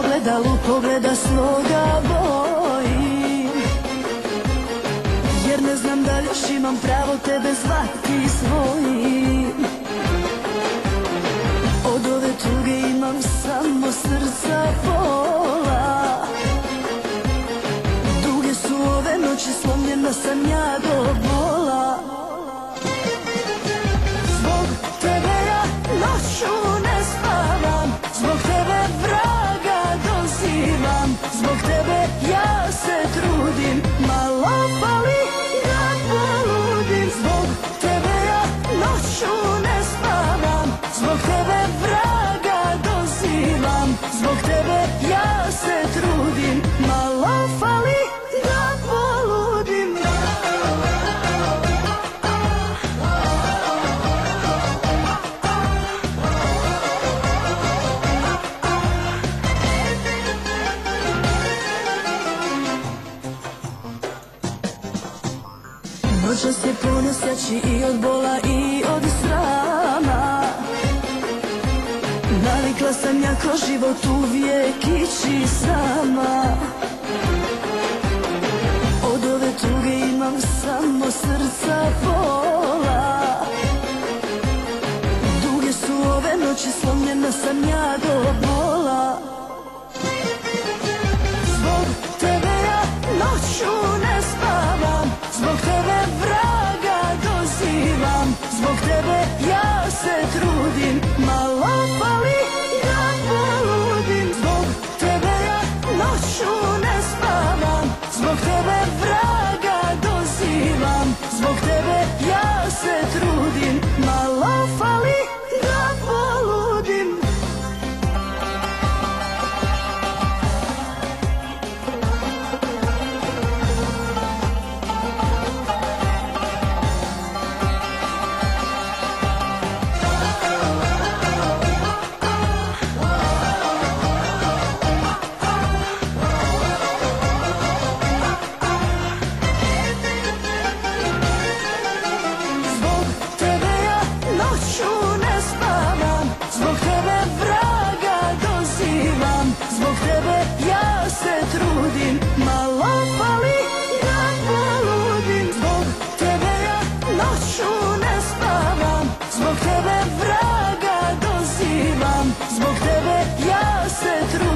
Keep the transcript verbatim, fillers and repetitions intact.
ogledalu pogleda svoga bojim, jer ne znam da li još imam pravo tebe zvati svojim. Od ove tuge imam samo srca pola, duge su ove noći, slomljena sam ja do bola. Zbog tebe ja noću ne spavam, zbog tebe vraga dozivam, zbog tebe ja se trudim, malo fali da poludim. Zbog tebe ja noću ne spavam, zbog tebe vraga dozivam, zbog tebe ja se trudim, malo fali da poludim. Noćas je ponosjači i od bola i od srama, navikla sam ja kroz život uvijek ići sama. Od ove tuge imam samo srca pola, duge su ove noći, slomljena sam ja do bola. Zbog tebe ja noću ne spavam, zbog tebe vraga dozivam, zbog tebe ja se trudim, malo fali da poludim. Zbog tebe ja noću ne spavam, zbog tebe vraga dozivam, zbog tebe ja se trudim, malo fali da poludim. Zbog tebe ja se trudim, malo fali da poludim. Zbog tebe ja noću ne spavam, zbog tebe vraga dozivam, zbog tebe ja se trudim.